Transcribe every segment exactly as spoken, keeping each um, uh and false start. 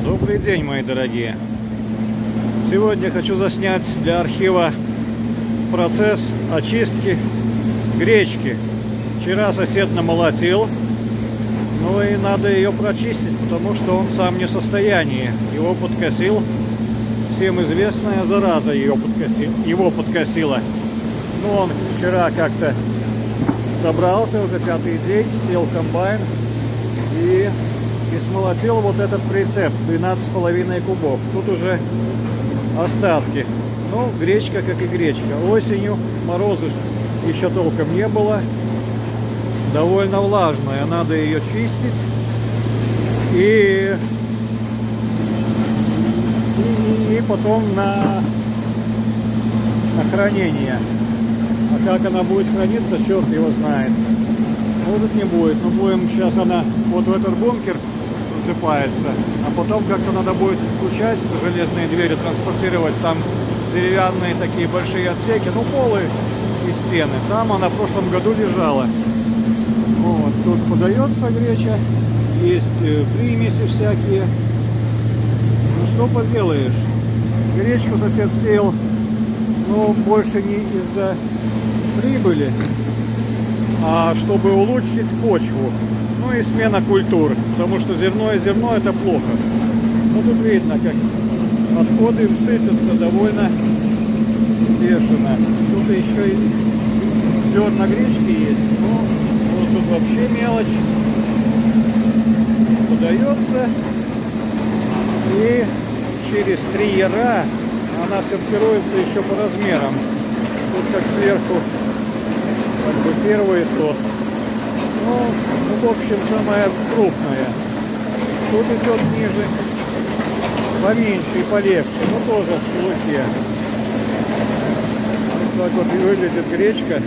Добрый день, мои дорогие! Сегодня хочу заснять для архива процесс очистки гречки. Вчера сосед намолотил, ну и надо ее прочистить, потому что он сам не в состоянии. Его подкосил, всем известная зараза его, подкосил, его подкосила. Ну, он вчера как-то собрался, уже пятый день, сел в комбайн и, и смолотил вот этот прицеп двенадцать с половиной кубов. Тут уже остатки. Ну, гречка как и гречка. Осенью морозы еще толком не было. Довольно влажная. Надо ее чистить. И, и, и потом на, на хранение. А как она будет храниться, черт его знает. Может, не будет. Но будем сейчас она вот в этот бункер засыпается. А потом как-то надо будет включать железные двери, транспортировать. Там деревянные такие большие отсеки, ну, полы и стены. Там она в прошлом году лежала. Вот, тут подается греча. Есть примеси всякие. Ну, что поделаешь. Гречку сосед сеял, но больше не из-за прибыли, а чтобы улучшить почву. Ну и смена культур, потому что зерно и зерно это плохо. Ну тут видно, как отходы сыпятся довольно бешено. Тут еще и зерна гречки есть. Ну, вот тут вообще мелочь. Подается. И через три яра она сортируется еще по размерам. Тут как сверху как бы первый сорт. Ну, ну, в общем, самая крупная. Тут идет ниже, поменьше и полегче, но тоже в шелухе. Вот так вот и выглядит гречка,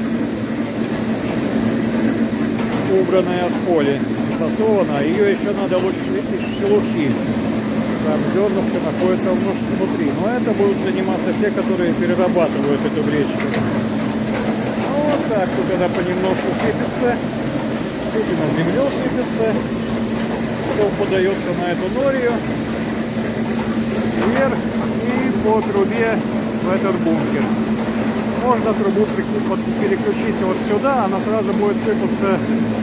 убранная с поля, фасована. Ее еще надо лучше из шелухи. Там зернышко находится внутри. Но это будут заниматься те, которые перерабатывают эту гречку. Ну, вот так тут она понемножку сыпется. Тут и на землю сыпется. Потом подается на эту норию вверх и по трубе в этот бункер. Можно трубу переключить вот сюда, она сразу будет сыпаться,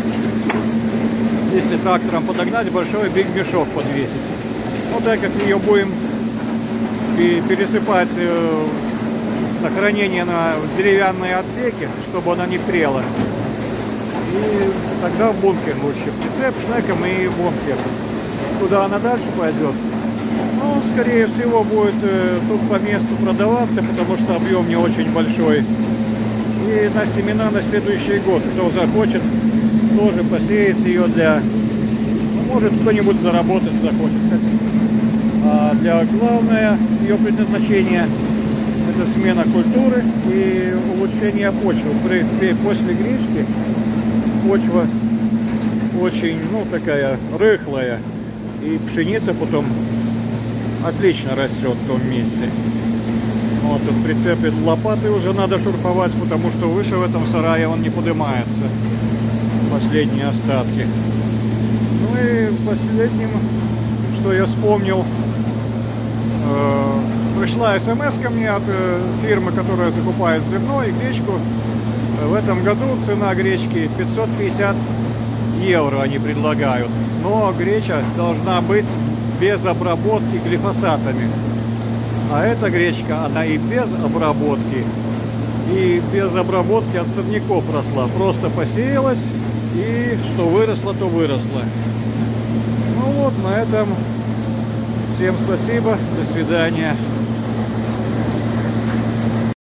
если трактором подогнать, большой биг-мешок подвесить. Ну, так как ее будем пересыпать на хранение на деревянные отсеки, чтобы она не прела. И тогда в бункер лучше. Прицеп, шнеком и бункер. Куда она дальше пойдет? Ну, скорее всего, будет э, тут по месту продаваться, потому что объем не очень большой. И на семена на следующий год, кто захочет, тоже посеять ее для... Ну, может, кто-нибудь заработать захочет. А для главное ее предназначение — это смена культуры и улучшение почвы. При, при, после гречки почва очень, ну, такая рыхлая, и пшеница потом отлично растет в том месте. Вот тут прицепит лопаты, уже надо шурфовать, потому что выше в этом сарае он не поднимается. Последние остатки. Ну и последним, что я вспомнил, э, пришла смс ко мне от э, фирмы, которая закупает зерно и гречку. В этом году цена гречки пятьсот пятьдесят евро они предлагают. Но греча должна быть без обработки глифосатами. А эта гречка, она и без обработки, и без обработки от сорняков росла. Просто посеялась, и что выросло, то выросло. Ну вот, на этом всем спасибо, до свидания.